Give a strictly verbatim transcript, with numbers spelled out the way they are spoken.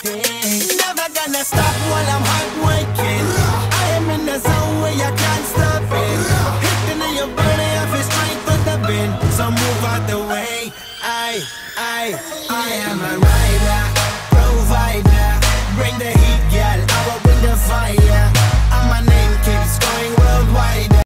thing. Never gonna stop while I'm hot working. I am in the zone where you can't stop it. Hitting in your body, I feel strength with the bend. So move out the way. I, I, I am a rider.